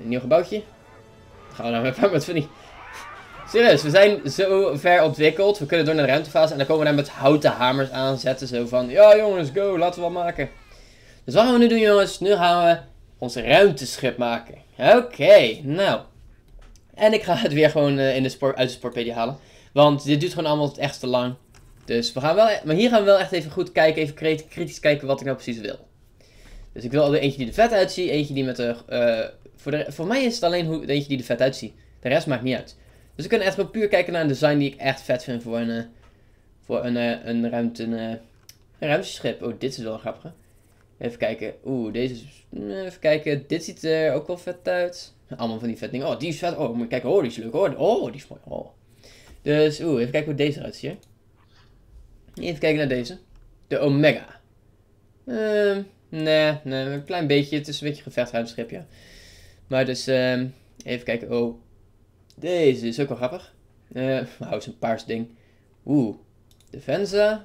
Een nieuw gebouwtje. Dan gaan we naar een paar met van die... Serieus, we zijn zo ver ontwikkeld. We kunnen door naar de ruimtefase en dan komen we daar met houten hamers aanzetten. Zo van, ja jongens, go, laten we wat maken. Dus wat gaan we nu doen jongens? Nu gaan we ons ruimteschip maken. Oké, nou. En ik ga het weer gewoon uit de Sportpedia halen. Want dit duurt gewoon allemaal echt te lang. Dus we gaan wel, maar hier gaan we wel echt even goed kijken, even kritisch kijken wat ik nou precies wil. Dus ik wil er eentje die er vet uitziet, eentje die met de... voor mij is het alleen eentje die er vet uitziet. De rest maakt niet uit. Dus we kunnen echt wel puur kijken naar een design die ik echt vet vind voor een ruimteschip. Oh, dit is wel grappig. Even kijken. Oeh, deze is... Even kijken. Dit ziet er ook wel vet uit. Allemaal van die vet dingen. Oh, die is vet. Oh, moet je kijken. Oh, die is leuk. Oh, die is mooi. Oh. Dus, even kijken hoe deze eruit ziet. Even kijken naar deze. De Omega. Nee, een klein beetje. Het is een beetje een gevechtruimteschip, ja. Maar dus, even kijken. Oh. Deze is ook wel grappig. Het is een paars ding. Defensa.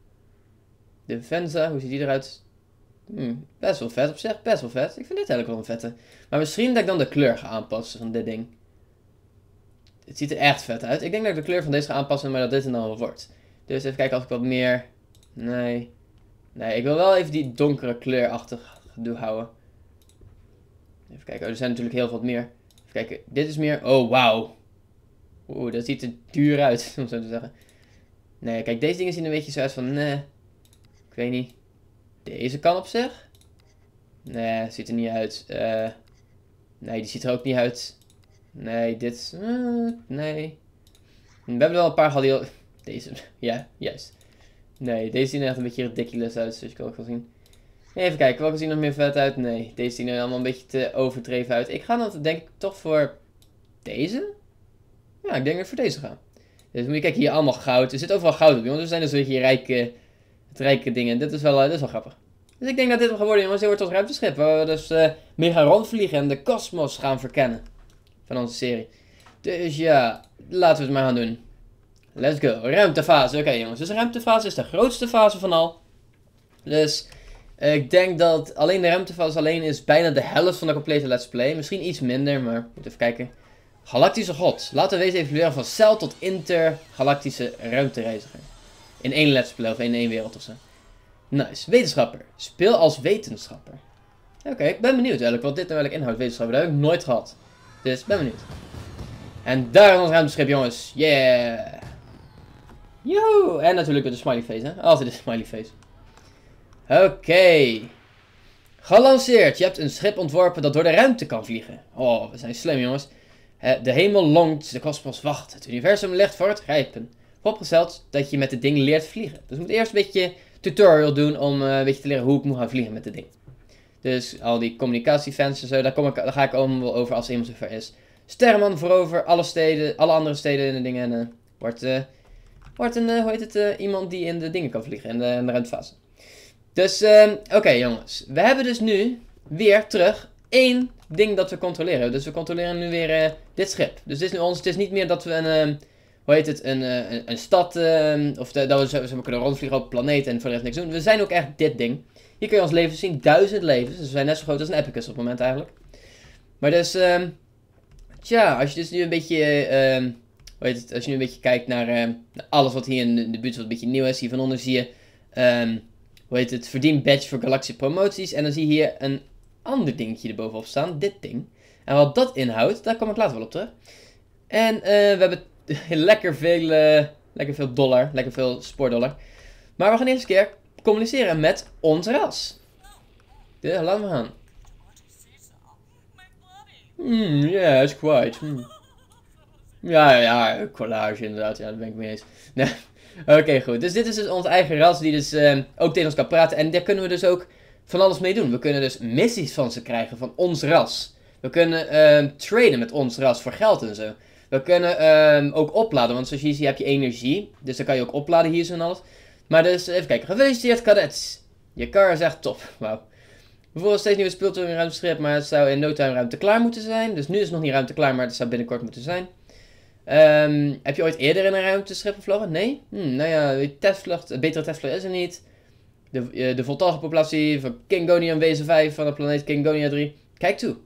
Hoe ziet die eruit? Best wel vet op zich, best wel vet. Ik vind dit eigenlijk wel een vette. Maar misschien dat ik dan de kleur ga aanpassen van dit ding. Het ziet er echt vet uit. Ik denk dat ik de kleur van deze ga aanpassen, maar dat dit er dan wel wordt. Dus even kijken of ik wat meer... Nee, ik wil wel even die donkere kleurachtig gedoe houden. Even kijken, er zijn natuurlijk heel veel meer. Even kijken, dit is meer... Oh, wauw. Dat ziet er duur uit, om zo te zeggen. Nee, kijk, deze dingen zien een beetje zo uit van... Nee, ik weet niet. Deze kan op zich. Nee, ziet er niet uit. Nee, die ziet er ook niet uit. Nee, dit... nee. We hebben wel een paar gehad die... Deze. Ja, juist. Nee, deze zien er echt een beetje ridiculous uit, zoals je kan ook wel zien. Even kijken, welke zien er nog meer vet uit? Nee, deze zien er allemaal een beetje te overdreven uit. Ik ga dan denk ik toch voor deze. Ja, ik denk dat ik voor deze ga. Dus moet je kijken, hier allemaal goud. Er zit overal goud op, jongens. We zijn dus een beetje rijke dingen. Dit is wel grappig. Dus ik denk dat dit wel gaat worden, jongens. Dit wordt ons ruimteschip. Waar we dus meer gaan rondvliegen en de kosmos gaan verkennen. Van onze serie. Dus ja, laten we het maar gaan doen. Let's go. Ruimtefase. Oké, jongens. Dus de ruimtefase is de grootste fase van al. Dus ik denk dat alleen de ruimtefase alleen is bijna de helft van de complete Let's Play. Misschien iets minder, maar moet even kijken. Galactische god. Laten we deze evalueren van cel tot intergalactische ruimtereiziger. In één Let's Play of in één wereld of zo. Nice. Wetenschapper. Speel als wetenschapper. Oké, ik ben benieuwd eigenlijk wat dit nou eigenlijk inhoudt. Wetenschapper, dat heb ik nooit gehad. Dus ik ben benieuwd. En daar is ons ruimteschip, jongens. Yeah. Joe. En natuurlijk met een smiley face, hè. Altijd een smiley face. Oké. Gelanceerd. Je hebt een schip ontworpen dat door de ruimte kan vliegen. Oh, we zijn slim, jongens. De hemel longt, de kosmos wacht. Het universum ligt voor het grijpen. Vooropgesteld dat je met het ding leert vliegen. Dus we moeten eerst een beetje tutorial doen om een beetje te leren hoe ik moet gaan vliegen met dit ding. Dus al die communicatiefans en zo, daar ga ik allemaal wel over als het eenmaal zover is. Sterrenman voorover, alle andere steden en dingen. En wordt iemand die in de dingen kan vliegen, in de ruimtefase. Dus, oké jongens. We hebben dus nu weer terug één ding dat we controleren. Dus we controleren nu weer dit schip. Dus dit is nu ons, het is niet meer dat we een stad, of dat we zo kunnen rondvliegen op een planeet en voor de rest niks doen. We zijn ook echt dit ding. Hier kun je ons levens zien, 1000 levens. Dus we zijn net zo groot als een Epicus op het moment eigenlijk. Maar dus, tja, als je dus nu een beetje, als je nu een beetje kijkt naar alles wat hier in de buurt wat een beetje nieuw is. Hier van onder zie je, verdien badge voor Galaxy promoties. En dan zie je hier een ander dingetje erbovenop staan, dit ding. En wat dat inhoudt, daar kom ik later wel op terug. En we hebben lekker veel dollar, lekker veel spoordollar. Maar we gaan eerst een keer communiceren met ons ras. Dus laten we gaan. Yes, quite. Ja, collage inderdaad, ja, daar ben ik mee eens. Nee. Oké, goed. Dus dit is dus ons eigen ras die dus ook tegen ons kan praten. En daar kunnen we dus ook van alles mee doen. We kunnen dus missies van ze krijgen, van ons ras. We kunnen traden met ons ras voor geld en zo. We kunnen ook opladen, want zoals je ziet heb je energie. Dus dan kan je ook opladen hier zo en alles. Maar dus, even kijken. Gefeliciteerd cadets. Je car is echt top. Wauw. We voeren steeds nieuwe speeltuin in ruimteschip, maar het zou in no time ruimte klaar moeten zijn. Dus nu is het nog niet ruimte klaar, maar het zou binnenkort moeten zijn. Heb je ooit eerder in een ruimteschip gevlogen? Nee? Nou ja, betere testvlucht is er niet. De voltallige populatie van Kingonium Wezen 5 van de planeet Kingonia 3. Kijk toe.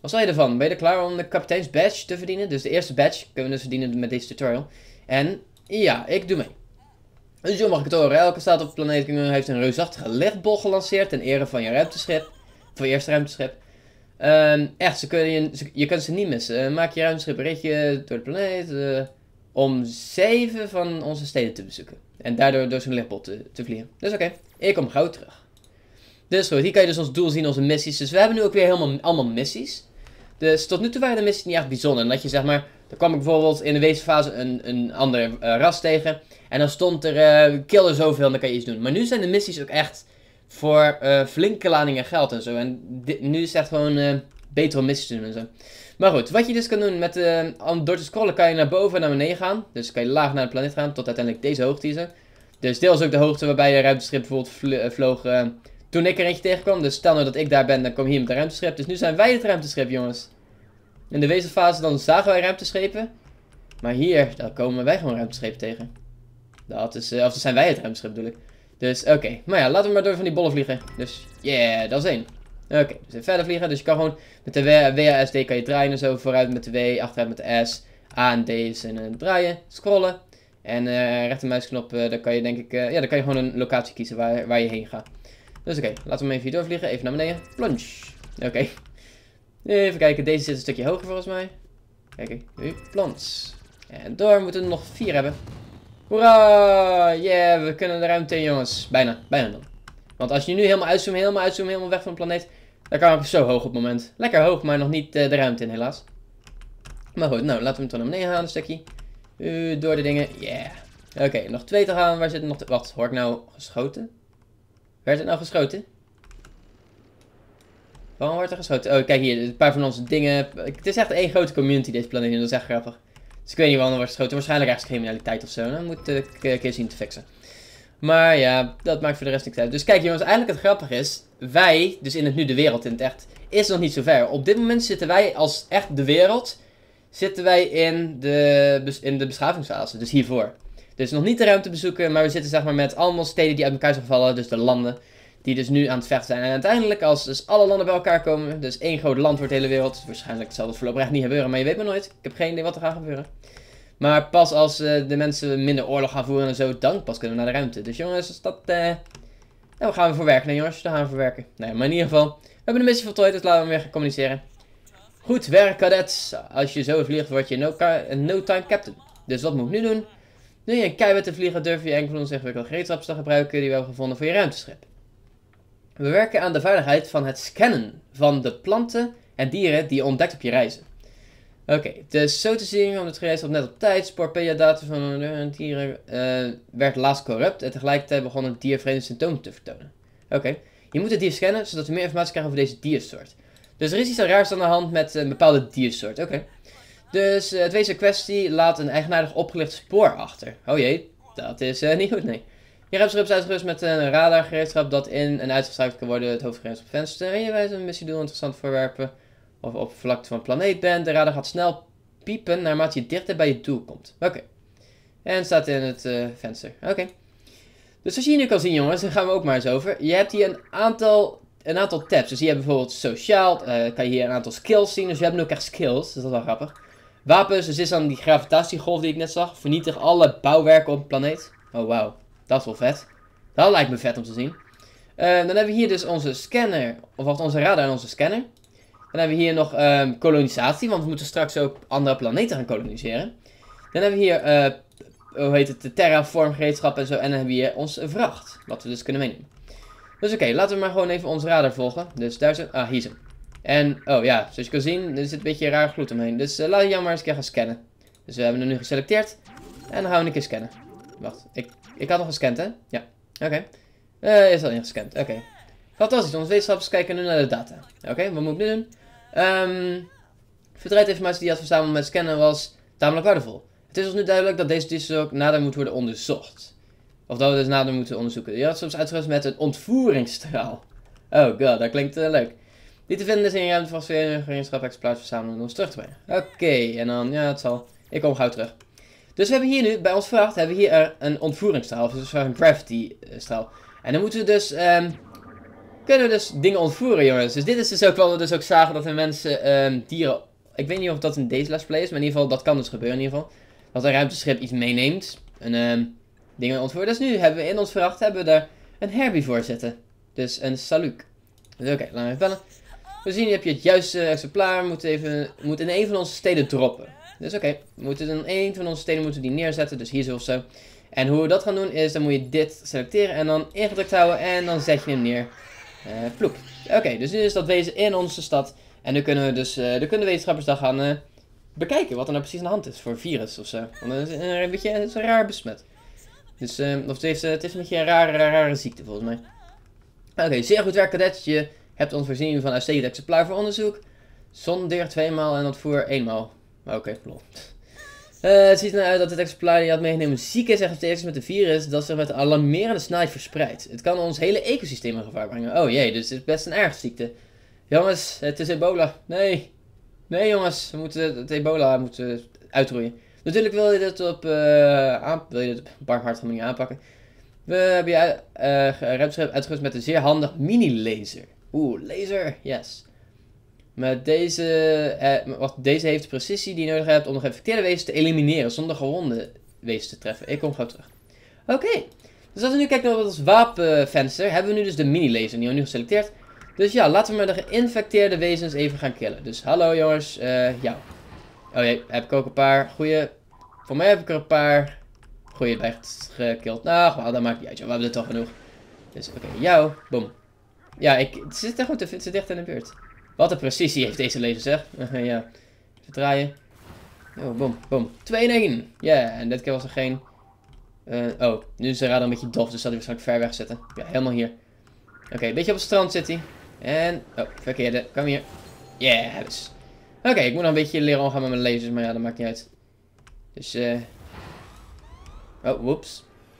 Wat zei je ervan? Ben je er klaar om de kapiteins badge te verdienen? Dus de eerste badge kunnen we dus verdienen met deze tutorial. En ja, ik doe mee. Dus zo mag ik het horen. Elke staat op de planeet heeft een reusachtige lichtbol gelanceerd ten ere van je ruimteschip. Van je eerste ruimteschip. Echt, je kunt ze niet missen. Maak je ruimteschip een ritje door de planeet om 7 van onze steden te bezoeken. En daardoor door zo'n lichtbol te vliegen. Dus oké, ik kom gauw terug. Dus goed, hier kan je dus ons doel zien, onze missies. Dus we hebben nu ook weer allemaal missies. Dus tot nu toe waren de missies niet echt bijzonder. En dat je zeg maar, dan kwam ik bijvoorbeeld in de wezenfase een ander ras tegen. En dan stond er, kill er zoveel en dan kan je iets doen. Maar nu zijn de missies ook echt voor flinke ladingen geld en zo. En nu is het echt gewoon betere missies doen en zo. Maar goed, wat je dus kan doen met door te scrollen kan je naar boven en naar beneden gaan. Dus kan je laag naar de planeet gaan tot uiteindelijk deze hoogte is. Dus deels ook de hoogte waarbij je ruimteschip bijvoorbeeld vloog toen ik er eentje tegenkwam. Dus stel nou dat ik daar ben, dan kom je hier met een ruimteschip. Dus nu zijn wij het ruimteschip, jongens. In de wezenfase dan zagen wij ruimteschepen. Maar hier, dan komen wij gewoon ruimteschepen tegen. Dat is, of dan zijn wij het ruimteschip bedoel ik. Dus oké, maar ja, laten we maar door van die bollen vliegen. Dus yeah, dat is één. Oké, dus even verder vliegen. Dus je kan gewoon met de WASD kan je draaien en zo. Vooruit met de W, achteruit met de S. A en D en draaien, scrollen. En rechtermuisknop, dan kan je denk ik, ja, dan kan je gewoon een locatie kiezen waar je heen gaat. Dus oké, laten we hem even hier doorvliegen. Even naar beneden. Plunge. Oké. Even kijken, deze zit een stukje hoger volgens mij. Kijk, nu plons. En door, we moeten er nog 4 hebben. Hoera! Yeah, we kunnen de ruimte in, jongens. Bijna dan. Want als je nu helemaal uitzoomt, helemaal weg van de planeet. Dan kan ik zo hoog op het moment. Lekker hoog, maar nog niet de ruimte in, helaas. Maar goed, nou, laten we hem toch naar beneden gaan, een stukje. Door de dingen, yeah. Oké, nog 2 te gaan. Waar zit er nog wat, hoor ik nou geschoten? Werd het nou geschoten? Waarom wordt er geschoten? Oh, kijk hier, een paar van onze dingen. Het is echt één grote community, deze planeet, en dat is echt grappig. Dus ik weet niet waarom er wordt geschoten. Waarschijnlijk ergens criminaliteit of zo. Dan moet ik een keer zien te fixen. Maar ja, dat maakt voor de rest niks uit. Dus kijk jongens, eigenlijk het grappige is, wij, dus in het nu de wereld in het echt, is nog niet zo ver. Op dit moment zitten wij als echt de wereld, zitten wij in de beschavingsfase, dus hiervoor. Dus nog niet de ruimte bezoeken, maar we zitten zeg maar met allemaal steden die uit elkaar zijn gevallen, dus de landen. Die dus nu aan het vechten zijn. En uiteindelijk, als dus alle landen bij elkaar komen, dus één groot land wordt de hele wereld. Waarschijnlijk zal het voorlopig echt niet gebeuren, maar je weet maar nooit. Ik heb geen idee wat er gaat gebeuren. Maar pas als de mensen minder oorlog gaan voeren en zo, dan pas kunnen we naar de ruimte. Dus jongens, dat daar gaan we voor werken. Nee jongens, daar gaan we voor werken. Nee, maar in ieder geval, we hebben de missie voltooid, dus laten we weer gaan communiceren. Goed werk, cadets. Als je zo vliegt, word je no time captain. Dus wat moet ik nu doen? Nu je een keihard te vliegen, durf je enkel van ons ingewikkelde gereedschappen te gebruiken die we hebben gevonden voor je ruimteschip. We werken aan de vaardigheid van het scannen van de planten en dieren die je ontdekt op je reizen. Oké, dus zo te zien, om het gereedschap net op tijd, spoorpedia-data van dieren werd laatst corrupt en tegelijkertijd begon het dier vreemde symptomen te vertonen. Oké, je moet het dier scannen, zodat we meer informatie krijgen over deze diersoort. Dus er is iets raars aan de hand met een bepaalde diersoort, oké. Dus het wezen in kwestie laat een eigenaardig opgelicht spoor achter. Oh jee, dat is niet goed, nee. Je ruimteschip is uitgerust met een radargereedschap dat in en uitgeschakeld kan worden. Het hoofdgereedschap venster. En je wijst een missiedoel interessante voorwerpen of op de vlakte van een planeet bent. De radar gaat snel piepen naarmate je dichter bij je doel komt. Oké. En staat in het venster. Oké. Dus zoals je hier nu kan zien jongens, daar gaan we ook maar eens over. Je hebt hier een aantal tabs. Dus hier heb je bijvoorbeeld sociaal. Kan je hier een aantal skills zien. Dus je hebt nu ook echt skills. Dus dat is wel grappig. Wapens. Dus dit is dan die gravitatiegolf die ik net zag. Vernietig alle bouwwerken op een planeet. Oh wauw. Dat is wel vet. Dat lijkt me vet om te zien. Dan hebben we hier dus onze scanner. Of wat onze radar en onze scanner. Dan hebben we hier nog kolonisatie. Want we moeten straks ook andere planeten gaan koloniseren. Dan hebben we hier, hoe heet het, de terraform gereedschap en zo. En dan hebben we hier onze vracht. Wat we dus kunnen meenemen. Dus oké, laten we maar gewoon even onze radar volgen. Dus daar is het. Ah, hier is hem. En, oh ja, zoals je kan zien, er zit een beetje raar gloed omheen. Dus laten we jou maar eens een keer gaan scannen. Dus we hebben hem nu geselecteerd. En dan gaan we een keer scannen. Wacht, ik had nog gescand, hè? Ja, oké. Is al ingescand, oké. Fantastisch, onze wetenschappers kijken nu naar de data. Oké, wat moet ik nu doen? Verdraaid informatie die je had verzameld met scannen was tamelijk waardevol. Het is ons nu duidelijk dat deze discus ook nader moet worden onderzocht. Of dat we dus nader moeten onderzoeken. Je had soms uitgerust met een ontvoeringsstraal. Oh god, dat klinkt leuk. Die te vinden is in je ruimte van gemeenschap exploratie verzamelen om ons terug te brengen. Oké, en dan, ja, het zal. Ik kom gauw terug. Dus we hebben hier nu, bij ons vracht, hebben we hier een ontvoeringsstraal. Of dus een gravity straal. En dan moeten we dus kunnen we dus dingen ontvoeren, jongens. Dus dit is dus ook wel we dus ook zagen dat we mensen dieren... Ik weet niet of dat in deze Let's Play is, maar in ieder geval, dat kan dus gebeuren in ieder geval. Dat een ruimteschip iets meeneemt en dingen ontvoert. Dus nu hebben we in ons vracht daar een herbivore zitten. Dus een Saluk. Dus oké, laten we even bellen. We zien, heb je het juiste exemplaar, moet in een van onze steden droppen. Dus oké, we moeten in een van onze steden die neerzetten, dus hier zo of zo. En hoe we dat gaan doen is, dan moet je dit selecteren en dan ingedrukt houden en dan zet je hem neer. Ploep. Oké, dus nu is dat wezen in onze stad. En nu kunnen we dus, de wetenschappers dan gaan bekijken wat er nou precies aan de hand is voor virus of zo. Want het is een beetje, het is een raar besmet. Dus, of het is een beetje een rare ziekte volgens mij. Oké, zeer goed werk cadet. Je hebt ons voorzien van uitstekend exemplaar voor onderzoek. Zondeer 2 maal en ontvoer 1 maal. Oké, lol. Het ziet eruit dat het exemplaar die je had meegenomen ziek is en gesterkt is met de virus dat zich met een alarmerende snelheid verspreidt. Het kan ons hele ecosysteem in gevaar brengen. Oh jee, dus het is best een erg ziekte. Jongens, het is ebola. Nee. Nee jongens, we moeten het ebola uitroeien. Natuurlijk wil je dit op barmhartige manier aanpakken. We hebben je ruimteschip uitgerust met een zeer handig mini-laser. Oeh, laser, yes. Met deze heeft de precisie die je nodig hebt om de geïnfecteerde wezens te elimineren zonder gewonde wezens te treffen. Ik kom gauw terug. Oké, dus als we nu kijken naar ons wapenvenster, hebben we nu dus de mini-laser die we nu geselecteerd. Dus ja, laten we maar de geïnfecteerde wezens even gaan killen. Dus hallo jongens, jou. Oh jee, heb ik ook een paar goede. Voor mij heb ik er een paar goede bij gekild. Nou, well, dat maakt niet uit, we hebben er toch genoeg. Dus oké, jou, boom. Ja, het zit echt goed, het zit dicht in de buurt. Wat een precisie heeft deze laser, zeg. Ja, even draaien. Oh, boom, boom. 2 in 1. Ja, en dit keer was er geen... oh, nu is de radar een beetje dof, dus zal hij waarschijnlijk ver weg zitten. Ja, helemaal hier. Oké, een beetje op het strand zit hij. En... oh, verkeerde. Kom hier. Yeah, dus. Oké, ik moet nog een beetje leren omgaan met mijn lasers, maar ja, dat maakt niet uit. Dus, oh, whoops.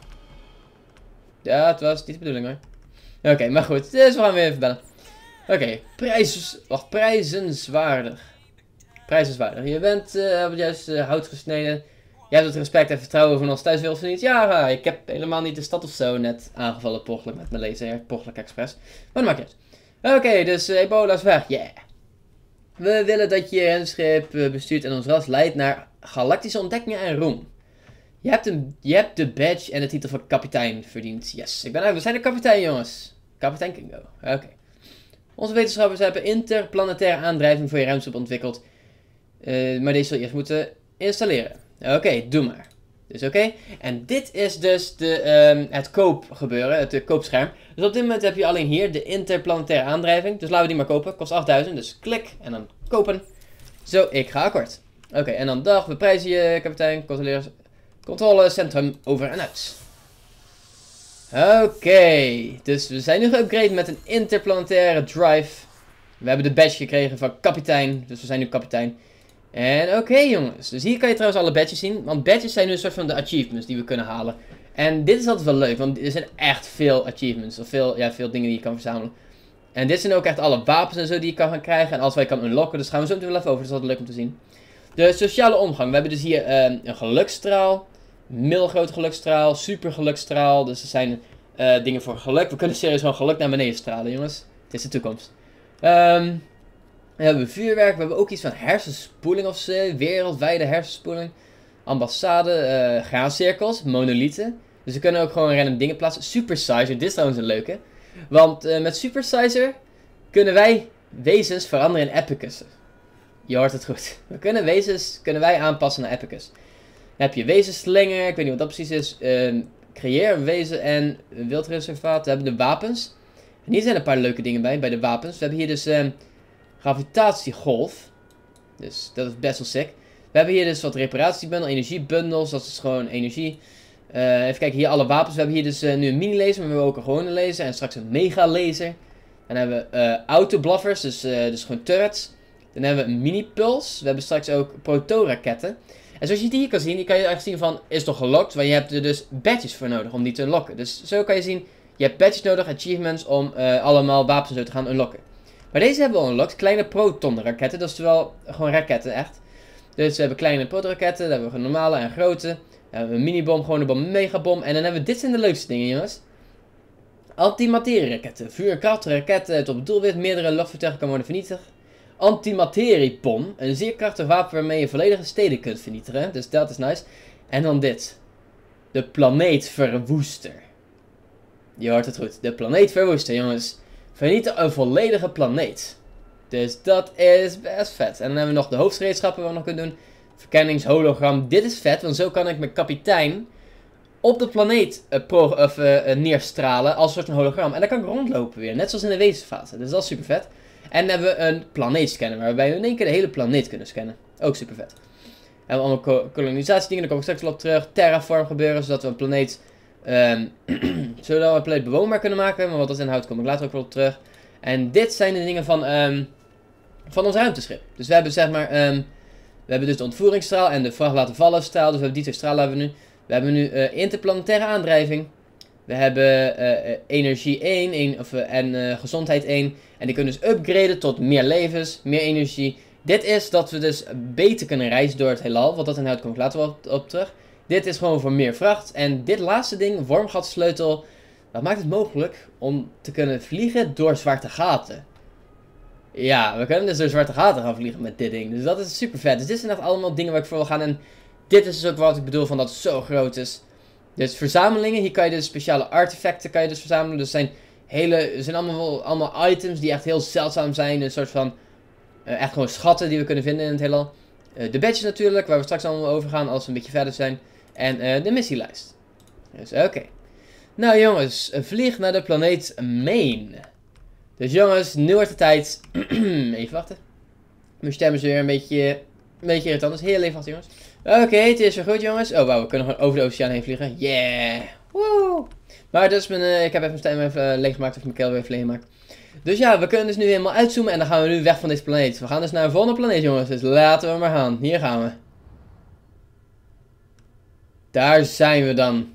Ja, het was niet de bedoeling hoor. Oké, maar goed. Dus we gaan weer even bellen. Oké, prijzenswaardig. Prijzenswaardig. Je bent op het juiste hout gesneden. Je hebt het respect en vertrouwen van ons thuiswereld verdiend. Ja, ik heb helemaal niet de stad of zo net aangevallen per ongeluk met mijn laser. Per ongeluk expres. Maar dat maakt niet uit. Oké, dus ebola is weg. Yeah. We willen dat je een schip bestuurt en ons ras leidt naar galactische ontdekkingen en roem. Je hebt de badge en de titel van kapitein verdiend. Yes, we zijn de kapitein jongens. Kapitein Kingo. Oké. Onze wetenschappers hebben interplanetaire aandrijving voor je ruimteschip ontwikkeld. Maar deze zul je eerst moeten installeren. Oké, doe maar. Dus oké. En dit is dus het koopgebeuren, het koopscherm. Dus op dit moment heb je alleen hier de interplanetaire aandrijving. Dus laten we die maar kopen. Kost 8000, dus klik en dan kopen. Zo, ik ga akkoord. Oké, en dan dag, we prijzen je, kapitein, controlecentrum over en uit. Oké, dus we zijn nu geüpgrade met een interplanetaire drive. We hebben de badge gekregen van kapitein, dus we zijn nu kapitein. En oké jongens, dus hier kan je trouwens alle badges zien, want badges zijn nu een soort van de achievements die we kunnen halen. En dit is altijd wel leuk, want er zijn echt veel achievements, of veel dingen die je kan verzamelen. En dit zijn ook echt alle wapens en zo die je kan gaan krijgen en alles wat je kan unlocken, dus gaan we zo meteen wel even over, dat is altijd leuk om te zien. De sociale omgang, we hebben dus hier een gelukstraal, middelgrote gelukstraal, super gelukstraal, dus er zijn dingen voor geluk. We kunnen serieus gewoon geluk naar beneden stralen jongens, het is de toekomst. We hebben vuurwerk, we hebben ook iets van hersenspoeling of zo, wereldwijde hersenspoeling. Ambassade, graancirkels, monolieten. Dus we kunnen ook gewoon random dingen plaatsen. Supersizer, dit is trouwens een leuke. Want met Supersizer kunnen wij wezens veranderen in epicus. Je hoort het goed. We kunnen wezens aanpassen naar epicus. Dan heb je wezenslinger, ik weet niet wat dat precies is. Creëer een wezen en een wildreservaat. We hebben de wapens. En hier zijn een paar leuke dingen bij de wapens. We hebben hier dus... gravitatiegolf. Dus dat is best wel sick. We hebben hier dus wat reparatiebundel, energiebundels. Dat is gewoon energie. Even kijken, hier alle wapens. We hebben hier dus nu een mini-laser, maar we hebben ook een gewone laser. En straks een mega-laser. Dan hebben we autobluffers, dus gewoon turrets. Dan hebben we een mini-puls. We hebben straks ook proto-raketten. En zoals je die hier kan zien, kan je echt zien van, is toch gelokt? Want je hebt er dus badges voor nodig om die te unlocken. Dus zo kan je zien, je hebt badges nodig, achievements, om allemaal wapens te gaan unlocken. Maar deze hebben we al unlocked, kleine protonraketten, dat is wel gewoon raketten, echt. Dus we hebben kleine protonraketten, dan hebben we normale en grote. Dan hebben we een minibom, gewone bom, een megabom. En dan hebben we, dit zijn de leukste dingen jongens. Antimaterieraketten. Vuurkrachtige raketten tot op doelwit meerdere luchtvoertuigen kan worden vernietigd. Antimateriepom. Een zeer krachtig wapen waarmee je volledige steden kunt vernietigen. Dus dat is nice. En dan dit. De planeetverwoester. Je hoort het goed. De planeetverwoester, jongens. Vernietigen een volledige planeet. Dus dat is best vet. En dan hebben we nog de hoofdgereedschappen waar we nog kunnen doen. Verkenningshologram. Dit is vet, want zo kan ik mijn kapitein op de planeet neerstralen als een soort van hologram. En dan kan ik rondlopen weer, net zoals in de wezenfase. Dus dat is super vet. En dan hebben we een planeetscanner, waarbij we in één keer de hele planeet kunnen scannen. Ook super vet. En we hebben allemaal kolonisatiedingen, daar kom ik straks wel op terug. Terraform gebeuren, zodat we een planeet, zodat we een planeet bewoonbaar kunnen maken. Maar wat dat inhoudt, kom ik later ook wel op terug. En dit zijn de dingen van ons ruimteschip. Dus we hebben zeg maar, we hebben dus de ontvoeringsstraal en de vracht laten vallen straal. Dus we hebben die twee stralen hebben we nu. We hebben nu interplanetaire aandrijving. We hebben energie 1 en gezondheid 1. En die kunnen dus upgraden tot meer levens, meer energie. Dit is dat we dus beter kunnen reizen door het heelal. Wat dat inhoudt, kom ik later wel op terug. Dit is gewoon voor meer vracht. En dit laatste ding, wormgatsleutel, dat maakt het mogelijk om te kunnen vliegen door zwarte gaten. Ja, we kunnen dus door zwarte gaten gaan vliegen met dit ding. Dus dat is super vet. Dus dit zijn echt allemaal dingen waar ik voor wil gaan. En dit is dus ook wat ik bedoel van dat het zo groot is. Dus verzamelingen, hier kan je dus speciale artefacten kan je dus verzamelen. Dus zijn allemaal items die echt heel zeldzaam zijn. Een soort van, echt gewoon schatten die we kunnen vinden in het heelal. De badges natuurlijk, waar we straks allemaal over gaan als we een beetje verder zijn. En de missielijst. Dus oké. Nou jongens, vlieg naar de planeet Main. Dus jongens, nu wordt het tijd. Even wachten. Mijn stem is weer een beetje irritant, dus heel even wachten jongens. Oké, het is weer goed jongens. Oh wauw, we kunnen gewoon over de oceaan heen vliegen. Yeah! Woo! Maar dus ik heb even mijn stem even leeggemaakt of mijn keel weer even leeggemaakt. Dus ja, we kunnen dus nu helemaal uitzoomen en dan gaan we nu weg van deze planeet. We gaan dus naar een volgende planeet jongens, dus laten we maar gaan. Hier gaan we. Daar zijn we dan.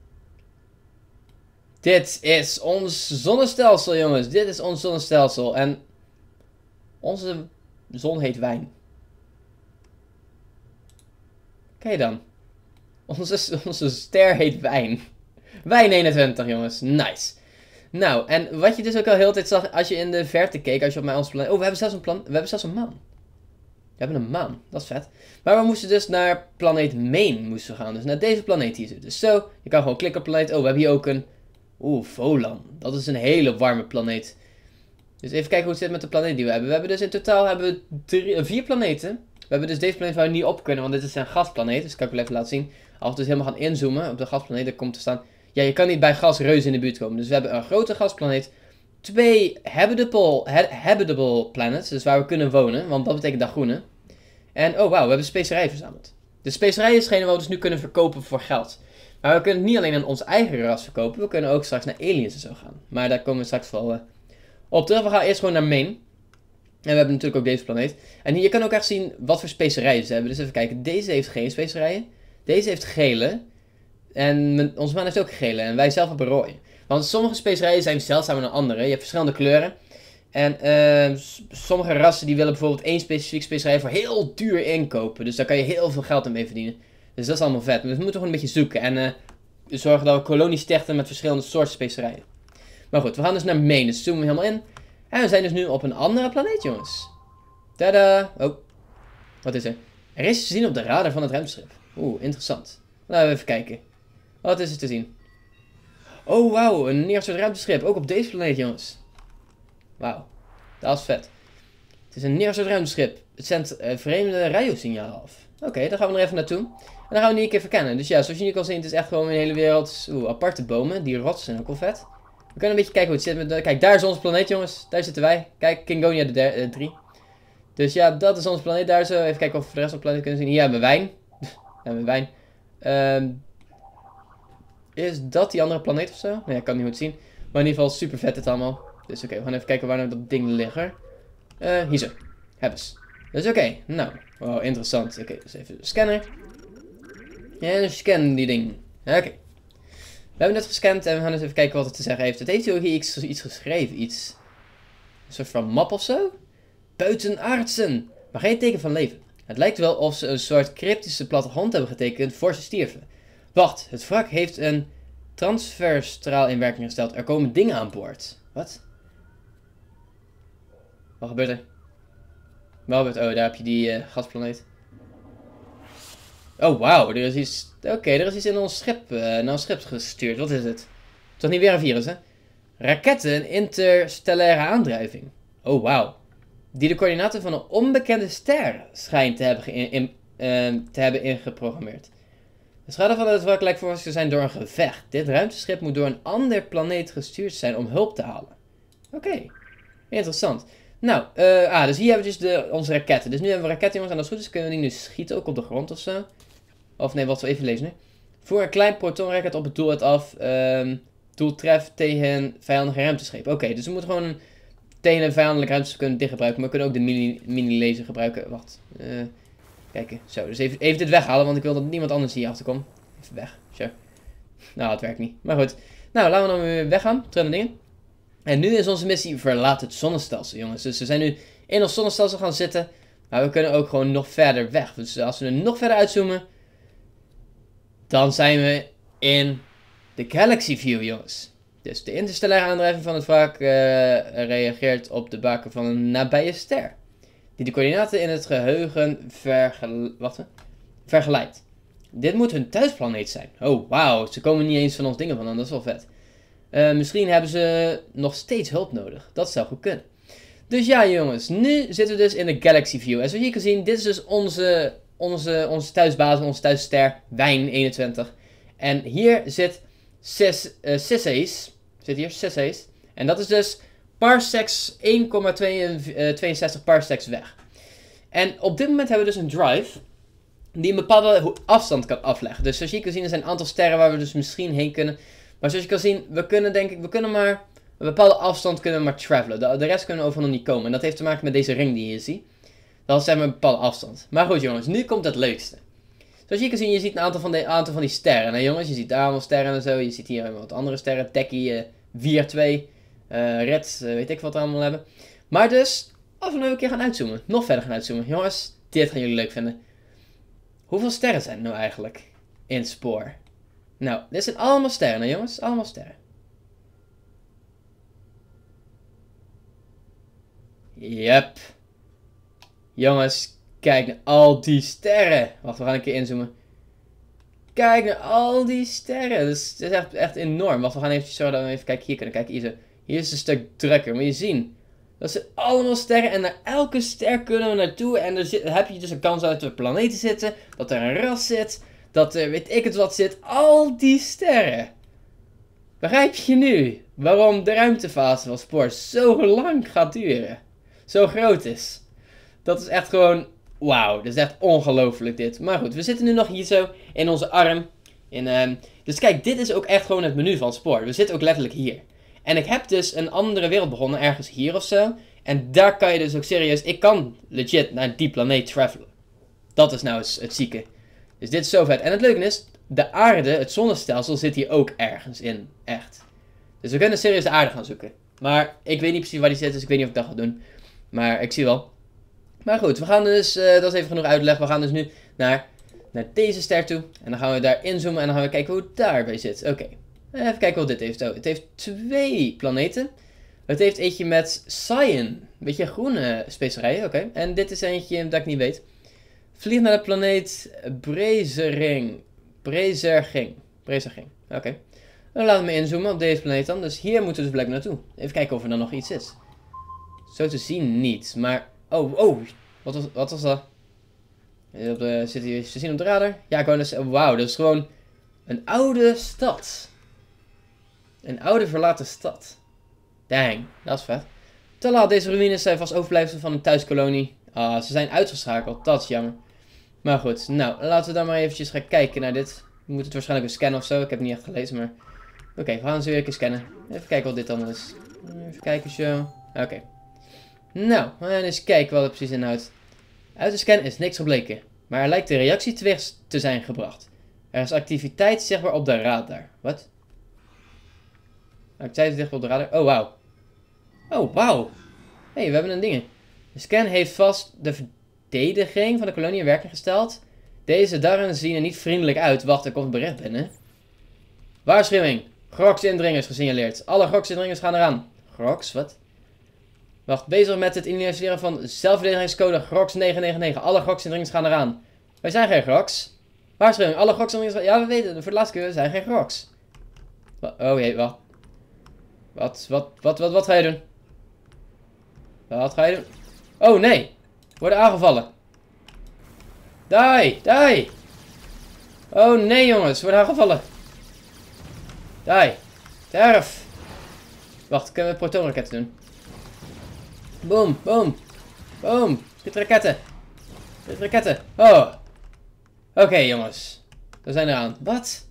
Dit is ons zonnestelsel jongens, dit is ons zonnestelsel. En onze zon heet wijn. Kijk dan. Onze ster heet wijn. Wijn 21 jongens, nice. Nou, en wat je dus ook al heel de tijd zag als je in de verte keek, als je op onze planeet... Oh, we hebben zelfs een maan. We hebben een maan, dat is vet. Maar we moesten dus naar planeet Main gaan, dus naar deze planeet hier. Dus zo, je kan gewoon klikken op planeet. Oh, we hebben hier ook een... Volan. Dat is een hele warme planeet. Dus even kijken hoe het zit met de planeet die we hebben. We hebben dus in totaal 4 planeten. We hebben dus deze planeet waar we niet op kunnen, want dit is een gasplaneet. Dus dat kan ik wel even laten zien. Als we dus helemaal gaan inzoomen op de gasplaneet, dan komt te staan... Ja, je kan niet bij gasreuzen in de buurt komen. Dus we hebben een grote gasplaneet. 2 habitable planets, dus waar we kunnen wonen, want dat betekent dat groene. En, oh wauw, we hebben specerijen verzameld. De specerij is hetgene wat we dus nu kunnen verkopen voor geld. Maar we kunnen het niet alleen aan ons eigen ras verkopen, we kunnen ook straks naar aliens en zo gaan. Maar daar komen we straks wel op terug. We gaan eerst gewoon naar Main. En we hebben natuurlijk ook deze planeet. En hier, je kan ook echt zien wat voor specerijen ze hebben. Dus even kijken, deze heeft geen specerijen. Deze heeft gele. En onze maan heeft ook gele. En wij zelf hebben rode. Want sommige specerijen zijn zeldzamer dan andere. Je hebt verschillende kleuren. En sommige rassen die willen bijvoorbeeld één specifiek specerij voor heel duur inkopen. Dus daar kan je heel veel geld mee verdienen. Dus dat is allemaal vet. Maar we moeten gewoon een beetje zoeken. En zorgen dat we kolonies stichten met verschillende soorten specerijen. Maar goed, we gaan dus naar Main. Dus zoomen we helemaal in. En we zijn dus nu op een andere planeet, jongens. Tada! Oh, wat is er? Er is te zien op de radar van het ruimteschip. Oeh, interessant. Laten we even kijken. Wat is er te zien? Oh, wauw. Een neergestort ruimteschip. Ook op deze planeet, jongens. Wauw. Dat is vet. Het is een neergestort ruimteschip. Het zendt vreemde radiosignalen af. Oké, dan gaan we er even naartoe. En dan gaan we die een keer verkennen. Dus ja, zoals je nu kan zien, het is echt gewoon een hele wereld. Aparte bomen. Die rotsen zijn ook wel vet. We kunnen een beetje kijken hoe het zit met kijk, daar is onze planeet, jongens. Daar zitten wij. Kijk, Kingonia de 3. Dus ja, dat is onze planeet daar zo. Even kijken of we de rest van de planeet kunnen zien. Hier hebben we wijn. Hebben we wijn. Is dat die andere planeet of zo? Nee, ik kan het niet goed zien. Maar in ieder geval super vet het allemaal. Dus oké, we gaan even kijken waar nou dat ding liggen. Hier zo. Hebben ze. Dus oké, nou. Wow, interessant. Oké, dus even de scanner. En scan die ding. Oké. We hebben net gescand en we gaan eens even kijken wat het te zeggen heeft. Het heeft hier iets geschreven. Iets. Een soort van map of zo? Buitenaardsen. Maar geen teken van leven. Het lijkt wel of ze een soort cryptische plattegrond hebben getekend voor ze stierven. Wacht, het wrak heeft een transferstraal in werking gesteld. Er komen dingen aan boord. Wat? Wat gebeurt er? Oh, daar heb je die gasplaneet. Oh, wauw. Er is iets... Oké, er is iets in ons schip, naar ons schip gestuurd. Wat is het? Toch niet weer een virus, hè? Raketten interstellaire aandrijving. Oh, wauw. Die de coördinaten van een onbekende ster schijnt te hebben ingeprogrammeerd. De schade van het wrak lijkt voor te zijn door een gevecht. Dit ruimteschip moet door een ander planeet gestuurd zijn om hulp te halen. Oké. Interessant. Nou, dus hier hebben we dus onze raketten. Dus nu hebben we raketten, jongens. En als het goed is kunnen we die nu schieten, ook op de grond of zo. Of nee, wat we even lezen nu. Voer een klein protonraket op het doel af. Doel treft tegen vijandige ruimteschepen. Oké, dus we moeten gewoon tegen een vijandelijk ruimteschip kunnen dit gebruiken. Maar we kunnen ook de mini-laser gebruiken. Wacht. Kijken. Zo, dus even dit weghalen, want ik wil dat niemand anders hier achterkomt. Even weg. Sure. Nou, het werkt niet. Maar goed. Nou, laten we dan weer weggaan. Terug naar dingen. En nu is onze missie verlaat het zonnestelsel, jongens. Dus we zijn nu in ons zonnestelsel gaan zitten. Maar we kunnen ook gewoon nog verder weg. Dus als we er nog verder uitzoomen, dan zijn we in de Galaxy View, jongens. Dus de interstellaire aandrijving van het wrak reageert op de baken van een nabije ster. Die de coördinaten in het geheugen vergelijkt. Dit moet hun thuisplaneet zijn. Oh, wauw. Ze komen niet eens van ons dingen vandaan. Dat is wel vet. Misschien hebben ze nog steeds hulp nodig. Dat zou goed kunnen. Dus ja, jongens. Nu zitten we dus in de Galaxy View. En zoals je kan zien, dit is dus onze thuisbasis, onze thuisster, Wijn 21. En hier zit Sisseis. Zit hier Sisseis. En dat is dus parsecs 1,62 parsecs weg. En op dit moment hebben we dus een drive die een bepaalde afstand kan afleggen. Dus zoals je kan zien, er zijn een aantal sterren waar we dus misschien heen kunnen. Maar zoals je kan zien, we kunnen maar een bepaalde afstand kunnen maar travelen. De rest kunnen we overal nog niet komen. En dat heeft te maken met deze ring die je hier ziet. Dat is zeg maar een bepaalde afstand. Maar goed jongens, nu komt het leukste. Zoals je kan zien, je ziet een aantal van die sterren. Nou jongens, je ziet daar allemaal sterren en zo. Je ziet hier wat andere sterren. Tekkie, 4-2, Red, weet ik wat we allemaal hebben. Maar dus, als we nu een keer gaan uitzoomen. Nog verder gaan uitzoomen. Jongens, dit gaan jullie leuk vinden. Hoeveel sterren zijn er nou eigenlijk in het spoor? Nou, dit zijn allemaal sterren, hè, jongens. Allemaal sterren. Yep. Jongens, kijk naar al die sterren. Wacht, we gaan een keer inzoomen. Kijk naar al die sterren. Dus het is echt enorm. Wacht, we gaan eventjes zorgen dat we even kijken. Hier kunnen kijken. Hier is het een stuk drukker. Moet je zien. Dat zijn allemaal sterren. En naar elke ster kunnen we naartoe. En dan heb je dus een kans uit de planeten zitten. Dat er een ras zit. Dat er weet ik het wat zit. Al die sterren. Begrijp je nu waarom de ruimtefase van Spore zo lang gaat duren? Zo groot is. Dat is echt gewoon... Wauw, dat is echt ongelooflijk dit. Maar goed, we zitten nu nog hier zo in onze arm. Dus kijk, dit is ook echt gewoon het menu van Spore. We zitten ook letterlijk hier. En ik heb dus een andere wereld begonnen, ergens hier of zo. En daar kan je dus ook serieus... Ik kan legit naar die planeet travelen. Dat is nou het zieke. Dus dit is zo vet. En het leuke is, de aarde, het zonnestelsel, zit hier ook ergens in. Echt. Dus we kunnen serieus de aarde gaan zoeken. Maar ik weet niet precies waar die zit, dus ik weet niet of ik dat ga doen. Maar ik zie wel. Maar goed, we gaan dus, dat is even genoeg uitleg. We gaan dus nu naar deze ster toe. En dan gaan we daar inzoomen en dan gaan we kijken hoe het daarbij zit. Oké. Even kijken wat dit heeft. Oh, het heeft 2 planeten. Het heeft eentje met cyan. Een beetje groene specerijen, oké. En dit is eentje dat ik niet weet. Vlieg naar de planeet Brezerging. Oké. Dan laten we inzoomen op deze planeet dan. Dus hier moeten we dus blijkbaar naartoe. Even kijken of er dan nog iets is. Zo te zien niet. Maar... Oh. Wat was dat? Zit hier te zien op de radar? Ja, ik wou dus... Wauw, dat is gewoon een oude stad. Een oude verlaten stad. Dang, dat is vet. Te laat, deze ruïnes zijn vast overblijfselen van een thuiskolonie. Ah, ze zijn uitgeschakeld. Dat is jammer. Maar goed, nou, laten we dan maar eventjes gaan kijken naar dit. We moeten het waarschijnlijk weer scannen of zo. Ik heb het niet echt gelezen, maar... Oké, we gaan ze weer een keer scannen. Even kijken wat dit dan is. Even kijken zo. Oké. Nou, we gaan eens kijken wat het precies inhoudt. Uit de scan is niks gebleken. Maar er lijkt een reactie teweeg te zijn gebracht. Er is activiteit zichtbaar op de radar. Wat? Activiteit zichtbaar op de radar? Oh, wauw. Oh, wauw. Hé, we hebben een ding. De scan heeft vast de verdediging van de kolonie in werking gesteld. Deze darren zien er niet vriendelijk uit. Wacht, er komt een bericht binnen. Waarschuwing. Grox-indringers gesignaleerd. Alle Grox-indringers gaan eraan. Grox, wat? Wacht, bezig met het initialiseren van zelfverdedigingscode Grox 999. Alle Grox-indringers gaan eraan. Wij zijn geen Grox. Waarschuwing, alle Grox-indringers... Ja, we weten, voor de laatste keer, we zijn geen Grox. Oh jee, wacht. Wat ga je doen? Wat ga je doen? Oh nee, we worden aangevallen. Die! Oh nee jongens, we worden aangevallen. Die, sterf. Wacht, kunnen we protonraketten doen? Boom. Dit raketten. Oh. Oké, jongens. We zijn eraan. Wat?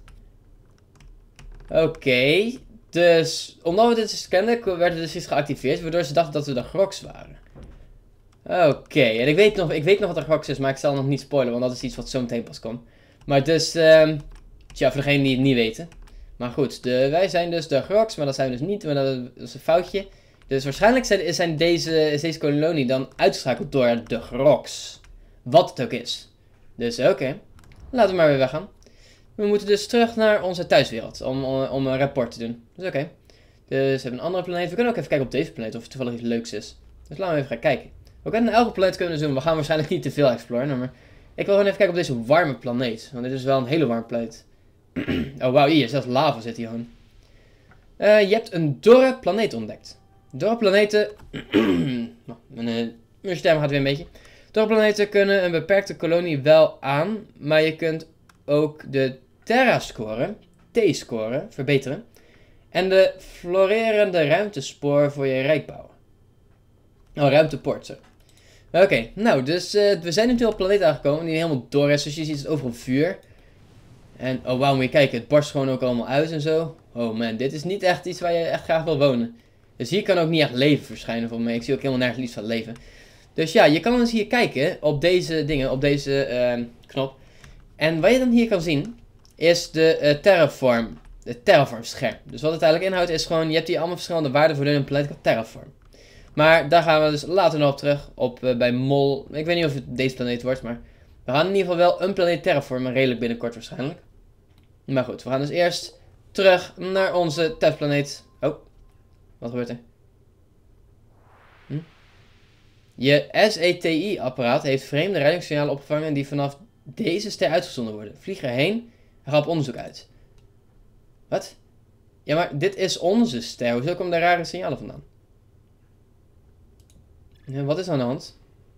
Oké. Dus, omdat we dit dus kenden, werd er dus iets geactiveerd, waardoor ze dachten dat we de Grox waren. Oké, en ik weet nog wat de Grox is, maar ik zal nog niet spoilen, want dat is iets wat zo meteen pas komt. Maar dus, tja, voor degenen die het niet weten. Maar goed, wij zijn dus de Grox, maar dat zijn we dus niet, maar dat is een foutje. Dus waarschijnlijk is deze kolonie dan uitgeschakeld door de Grox. Wat het ook is. Dus oké, laten we maar weer weggaan. We moeten dus terug naar onze thuiswereld om een rapport te doen. Dus oké. Dus we hebben een andere planeet. We kunnen ook even kijken op deze planeet of er toevallig iets leuks is. Dus laten we even gaan kijken. Ook aan elke planeet kunnen we doen. We gaan waarschijnlijk niet te veel exploren, maar ik wil gewoon even kijken op deze warme planeet. Want dit is wel een hele warme planeet. Oh wauw, hier, zelfs lava zit hier gewoon. Je hebt een dorre planeet ontdekt. Dorre planeten... mijn stem gaat weer een beetje. Dorre planeten kunnen een beperkte kolonie wel aan, maar je kunt ook de Terra-score, T-score, verbeteren. En de florerende ruimtespoor voor je rijk bouwen. Oh, ruimtepoort, zo. Oké, nou, dus we zijn nu op een planeet aangekomen die helemaal door is. Dus je ziet het overal vuur. En, oh wauw, moet je kijken, het barst gewoon ook allemaal uit en zo. Oh man, dit is niet echt iets waar je echt graag wil wonen. Dus hier kan ook niet echt leven verschijnen voor mij. Ik zie ook helemaal nergens iets van leven. Dus ja, je kan dus hier kijken op deze dingen, op deze knop. En wat je dan hier kan zien, is de terraform scherm. Dus wat het eigenlijk inhoudt is gewoon, je hebt hier allemaal verschillende waarden voor een planeet terraform. Maar daar gaan we dus later nog op terug, bij Mol. Ik weet niet of het deze planeet wordt, maar we gaan in ieder geval wel een planeet terraformen, redelijk binnenkort waarschijnlijk. Maar goed, we gaan dus eerst terug naar onze thuisplaneet. Oh, wat gebeurt er? Je SETI-apparaat heeft vreemde ruimtesignalen opgevangen die vanaf deze ster uitgezonden worden. Vlieg erheen en ga op onderzoek uit. Wat? Ja, maar dit is onze ster. Hoezo komen daar rare signalen vandaan? Ja, wat is er aan de hand?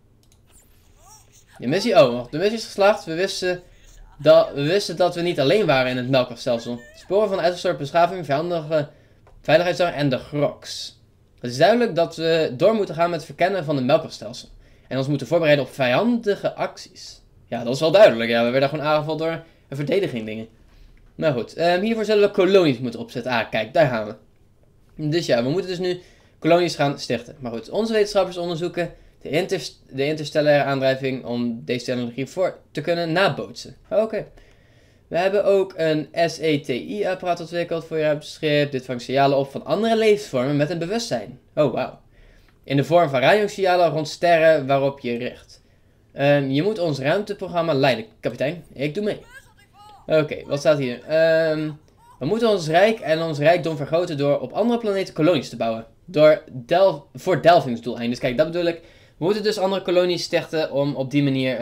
De missie, de missie is geslaagd. We wisten dat we niet alleen waren in het melkwegstelsel. Sporen van uitgestorven beschaving, vijandige veiligheidszorg en de Grox. Het is duidelijk dat we door moeten gaan met het verkennen van het melkwegstelsel. En ons moeten voorbereiden op vijandige acties. Ja, dat is wel duidelijk. Ja, we werden gewoon aangevallen door een verdediging dingen. Nou goed, hiervoor zullen we kolonies moeten opzetten. Ah, kijk, daar gaan we. Dus ja, we moeten dus nu kolonies gaan stichten. Maar goed, onze wetenschappers onderzoeken de interstellaire aandrijving om deze technologie voor te kunnen nabootsen. Oké. We hebben ook een SETI-apparaat ontwikkeld voor je ruimteschip. Dit vangt signalen op van andere levensvormen met een bewustzijn. Oh, wauw. In de vorm van radiosignalen rond sterren waarop je richt. Je moet ons ruimteprogramma leiden, kapitein. Ik doe mee. Oké, wat staat hier? We moeten ons rijk en ons rijkdom vergroten door op andere planeten kolonies te bouwen. Voor delvingsdoeleinden. Dus kijk, dat bedoel ik. We moeten dus andere kolonies stichten om op die manier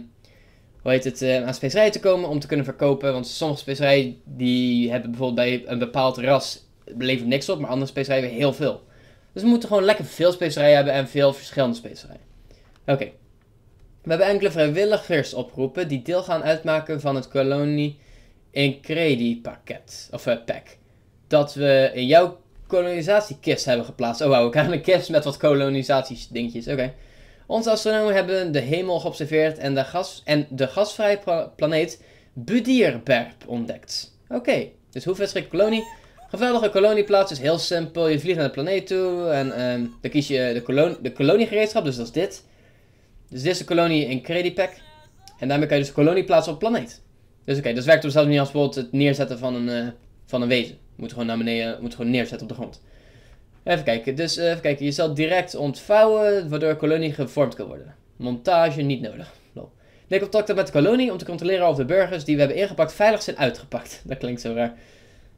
aan specerijen te komen om te kunnen verkopen. Want sommige specerijen die hebben bijvoorbeeld bij een bepaald ras levert niks op, maar andere specerijen hebben heel veel. Dus we moeten gewoon lekker veel specerijen hebben en veel verschillende specerijen. Oké. We hebben enkele vrijwilligers opgeroepen die deel gaan uitmaken van het kolonie Incredi pakket. Of pack. Dat we in jouw kolonisatiekist hebben geplaatst. Oh wauw, we krijgen een kist met wat kolonisatiedingetjes. Oké. Onze astronomen hebben de hemel geobserveerd en de gasvrije planeet Budierberg ontdekt. Oké, dus hoe vestig kolonie? Geweldige kolonieplaats is heel simpel. Je vliegt naar de planeet toe en dan kies je de koloniegereedschap, dus dat is dit. Dus dit is de kolonie in Credipack. En daarmee kan je dus een kolonie plaatsen op planeet. Dus oké, dat werkt op dezelfde manier als bijvoorbeeld het neerzetten van een wezen. Je moet gewoon naar beneden, moet gewoon neerzetten op de grond. Even kijken, dus je zal direct ontvouwen, waardoor een kolonie gevormd kan worden. Montage niet nodig. Neem contact met de kolonie om te controleren of de burgers die we hebben ingepakt veilig zijn uitgepakt. Dat klinkt zo raar.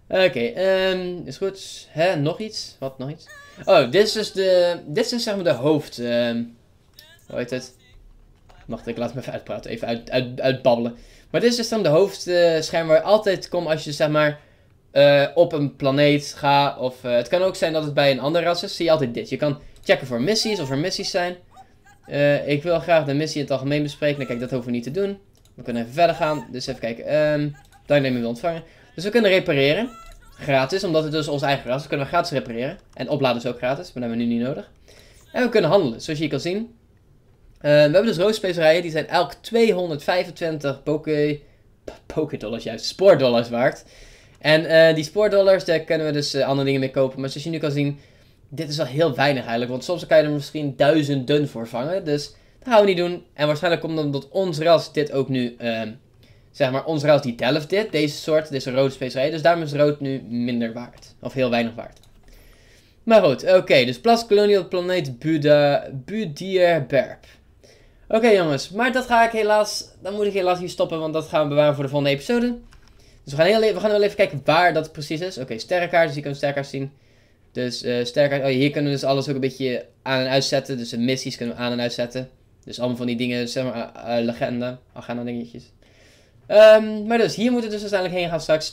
Oké, is goed. Hè, nog iets? Wat, nog iets? Oh, dit is dus dit is zeg maar de hoofd, hoe heet het? Wacht, ik laat me even uitpraten, even uitbabbelen. Maar dit is dus dan de hoofdscherm waar je altijd komt als je zeg maar op een planeet gaat. Of het kan ook zijn dat het bij een andere ras is. Zie je altijd dit. Je kan checken voor missies, of er missies zijn. Ik wil graag de missie in het algemeen bespreken. Nou, kijk, dat hoeven we niet te doen. We kunnen even verder gaan. Dus even kijken. Deelnemer wil ontvangen. Dus we kunnen repareren. Gratis, omdat het dus ons eigen ras is. Dus kunnen we gratis repareren. En opladen is ook gratis, maar dat hebben we nu niet nodig. En we kunnen handelen, zoals je hier kan zien. We hebben dus roodspecerijen, die zijn elk 225 Poké-dollars, juist, spoordollars waard. En die spoordollars, daar kunnen we dus andere dingen mee kopen. Maar zoals je nu kan zien, dit is wel heel weinig eigenlijk. Want soms kan je er misschien duizenden voor vangen. Dus dat gaan we niet doen. En waarschijnlijk komt dan omdat ons ras dit ook nu, zeg maar, ons ras die delft dit. Deze rode specerij. Dus daarom is rood nu minder waard. Of heel weinig waard. Maar goed, oké. Dus Plas Colonial Planeet Budierberp. Oké jongens, maar dat ga ik helaas, dan moet ik helaas hier stoppen, want dat gaan we bewaren voor de volgende episode. Dus we gaan wel even kijken waar dat precies is. Oké, sterrenkaart, dus hier kunnen we sterrenkaart zien. Dus sterrenkaart, oh, hier kunnen we dus alles ook een beetje aan en uitzetten. Dus de missies kunnen we aan en uitzetten. Dus allemaal van die dingen, zeg maar, agenda dingetjes. Maar dus, hier moeten we dus uiteindelijk heen gaan straks.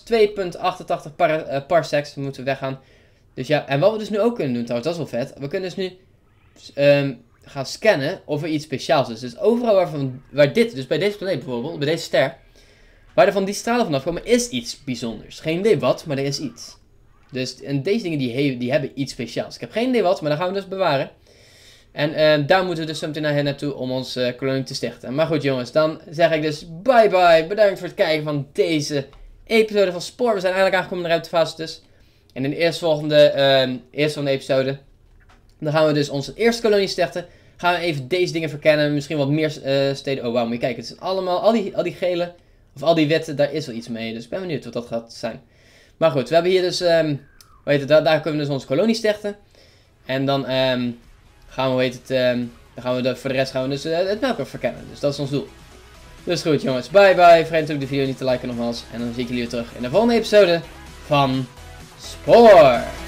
2,88 parsecs moeten we weggaan. Dus ja, en wat we dus nu ook kunnen doen trouwens, dat is wel vet. We kunnen dus nu gaan scannen of er iets speciaals is. Dus overal waar dit, dus bij deze planeet bijvoorbeeld, bij deze ster, waar er van die stralen vanaf komen, is iets bijzonders. Geen idee wat, maar er is iets. Dus, en deze dingen die hebben iets speciaals. Ik heb geen idee wat, maar dat gaan we dus bewaren. En daar moeten we dus zo meteen naartoe om onze kolonie te stichten. Maar goed jongens, dan zeg ik dus bye bye. Bedankt voor het kijken van deze episode van Spoor. We zijn eigenlijk aangekomen in de ruimtefase dus. En in de eerstvolgende episode, dan gaan we dus onze eerste kolonie stichten. Gaan we even deze dingen verkennen. Misschien wat meer steden. Oh wauw, moet je kijken. Het zijn allemaal, al die gele, of al die witte, daar is wel iets mee. Dus ik ben benieuwd wat dat gaat zijn. Maar goed, we hebben hier dus, daar kunnen we dus onze kolonie stichten. En dan gaan we, voor de rest gaan we dus het melkweg verkennen. Dus dat is ons doel. Dus goed jongens, bye bye. Vergeet natuurlijk de video niet te liken nogmaals. En dan zie ik jullie weer terug in de volgende episode van Spoor.